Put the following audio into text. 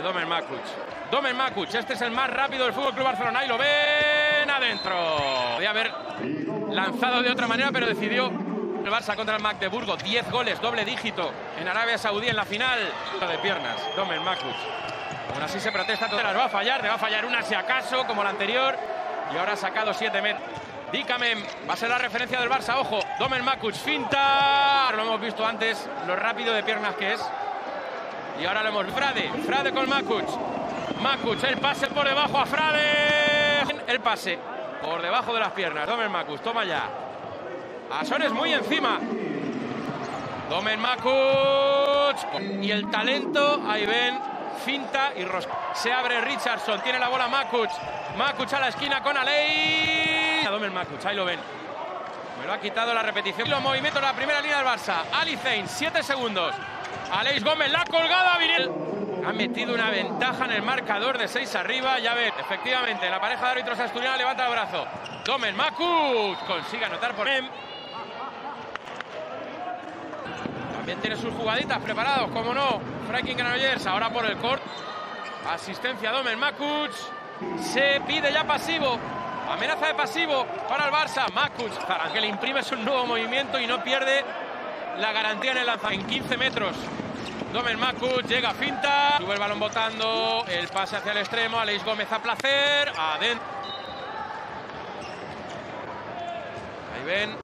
Domen Makuc. Domen Makuc, este es el más rápido del FC Barcelona. Y lo ven adentro. Podía haber lanzado de otra manera, pero decidió el Barça contra el Magdeburgo. 10 goles, doble dígito en Arabia Saudí en la final. De piernas, Domen Makuc. Aún así se protesta, todas las va a fallar. Le va a fallar una si acaso, como la anterior. Y ahora ha sacado 7 metros. Dicamem va a ser la referencia del Barça. Ojo, Domen Makuc, finta. Lo hemos visto antes, lo rápido de piernas que es. Y ahora lo hemos visto. Frade con Makuc. Makuc, el pase por debajo a Frade. El pase por debajo de las piernas. Domen Makuc, toma ya. Asón es muy encima. Domen Makuc. Y el talento, ahí ven, finta y rosca. Se abre Richardson, tiene la bola Makuc. Makuc a la esquina con Aleix. Domen Makuc, ahí lo ven. Me lo ha quitado la repetición. Los movimientos de la primera línea del Barça. Ali Zayn, 7 segundos. Aleix Gómez, la colgada, Viril. Ha metido una ventaja en el marcador de 6 arriba. Ya ven, efectivamente, la pareja de árbitros asturiana levanta el brazo. Domen Makuc consigue anotar por él. También tiene sus jugaditas preparados, como no. Franklin Granollers, ahora por el corte. Asistencia Domen Makuc. Se pide ya pasivo. Amenaza de pasivo para el Barça. Makuc, que le imprime un nuevo movimiento y no pierde la garantía en el lanzamiento. En 15 metros. Domen Makuc llega a finta. Sube el balón botando. El pase hacia el extremo. Aleix Gómez a placer. Adentro. Ahí ven.